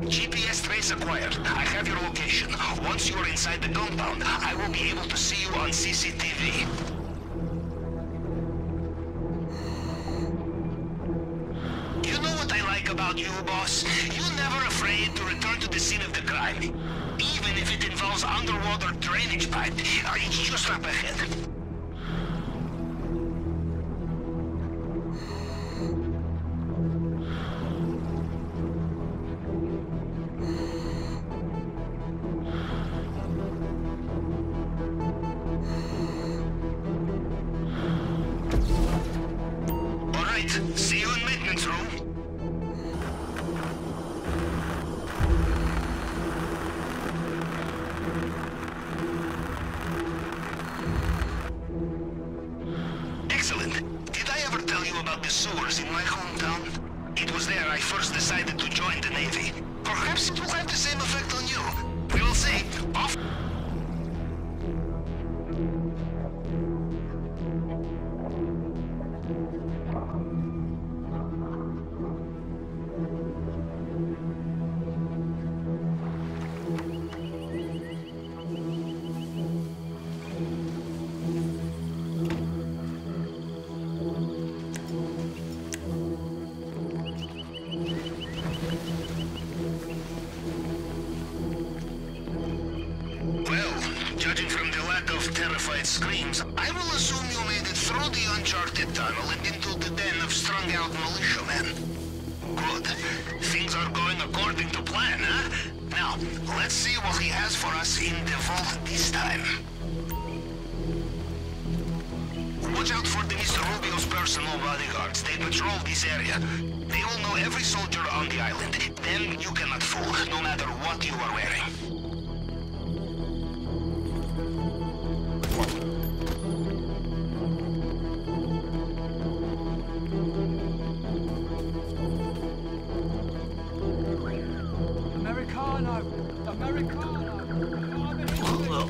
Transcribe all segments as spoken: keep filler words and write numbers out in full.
G P S trace acquired. I have your location. Once you are inside the compound, I will be able to see you on C C T V. You know what I like about you, boss? You're never afraid to return to the scene of the crime. Even if it involves underwater drainage pipe, it's just up ahead. See you in maintenance room. Excellent. Did I ever tell you about the sewers in my hometown? It was there I first decided to join the Navy. Perhaps it will have the same effect on you. We will see. Off. Judging from the lack of terrified screams, I will assume you made it through the uncharted tunnel and into the den of strung-out militiamen. Good. Things are going according to plan, huh? Now, let's see what he has for us in the vault this time. Watch out for the Mister Rubio's personal bodyguards. They patrol this area. They will know every soldier on the island. Them you cannot fool, no matter what you are wearing. Americano! Americano! Hello.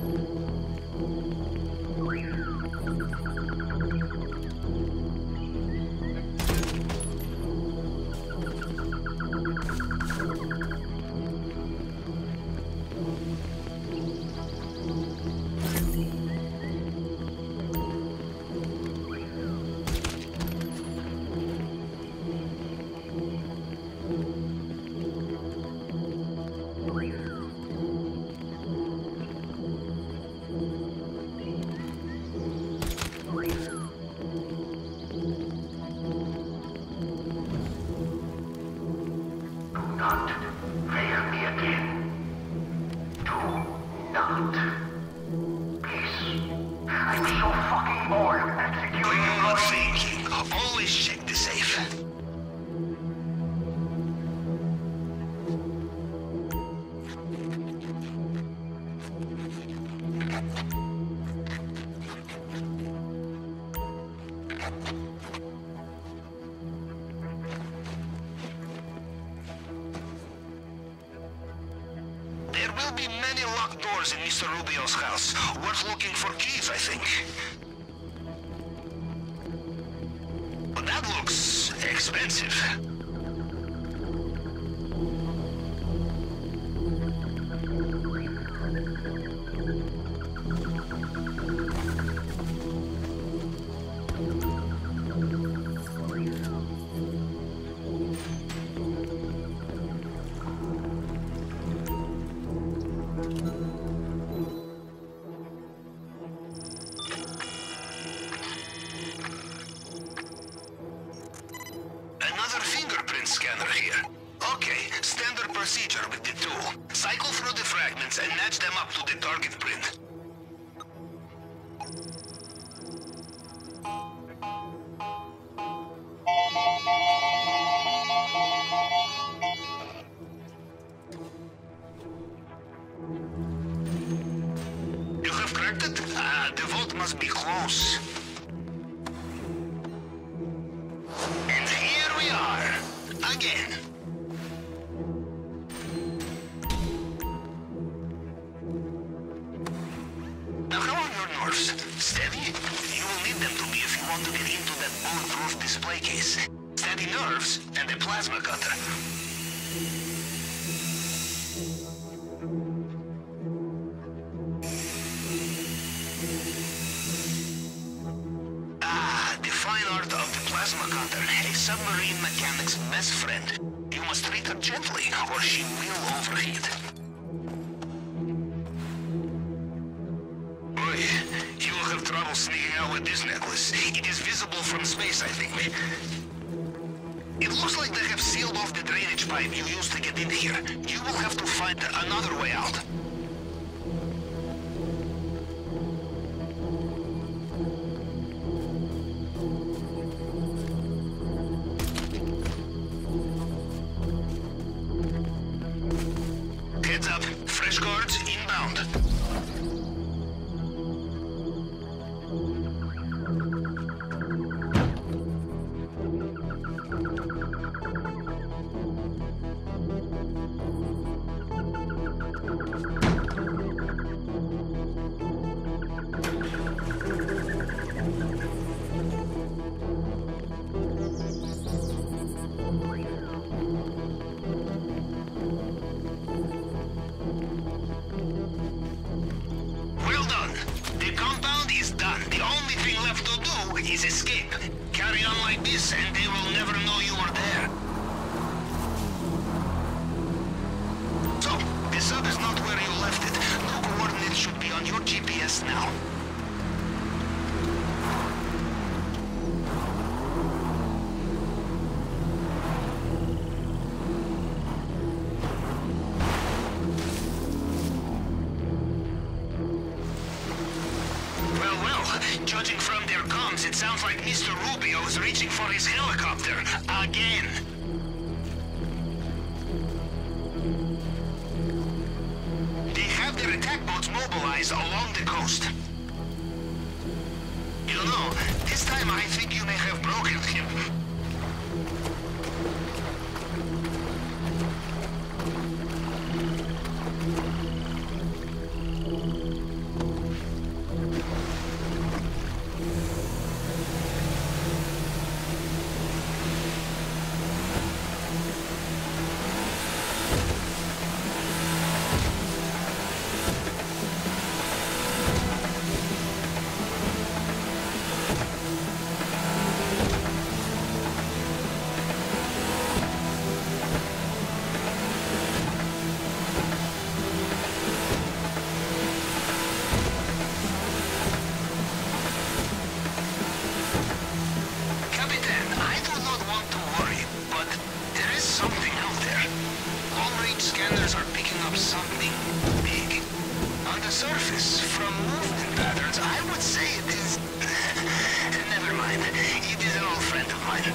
Not fail me again. Do not. Please. I'm so fucking bored of executing Do not employees. thinking. Always check the safe. There will be many locked doors in Mister Rubio's house. Worth looking for keys, I think. But that looks expensive. Another fingerprint scanner here. Okay, standard procedure with the tool. Cycle through the fragments and match them up to the target print. You have cracked it? Ah, the vault must be close. And here we are, again. Now how are your nerves? Steady? You will need them to be if you want to get into that bulletproof display case. Steady nerves and a plasma cutter. train mechanic's best friend. You must treat her gently, or she will overheat. Boy, you will have trouble sneaking out with this necklace. It is visible from space, I think. It looks like they have sealed off the drainage pipe you used to get in here. You will have to find another way out. Heads up. Fresh guards inbound. Is escape. Carry on like this and they will never know you are there. So, the sub is not where you left it. No coordinates should be on your G P S now. Judging from their comms, it sounds like Mister Rubio is reaching for his helicopter. Again. They have their attack boats mobilized along the coast. You know, this time I think you may have broken him. Scanners are picking up something big. On the surface, from movement patterns, I would say it is... Never mind. It is an old friend of mine.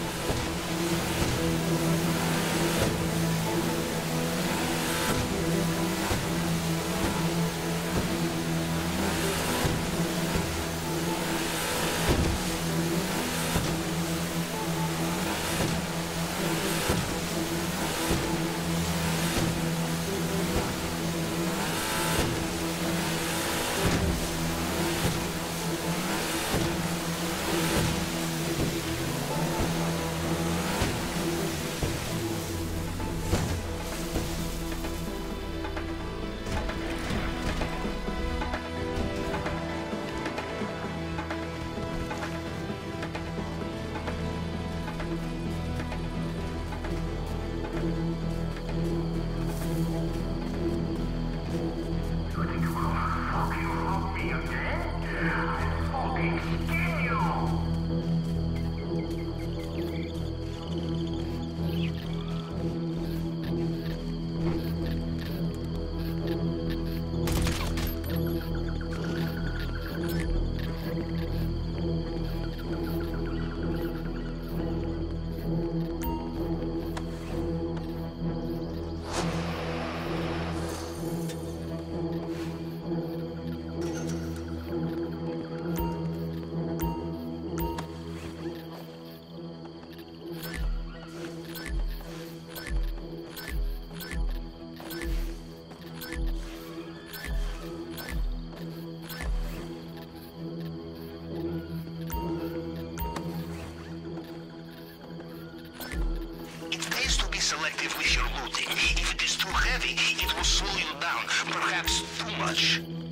Selective with your looting. If it is too heavy, it will slow you down. Perhaps too much.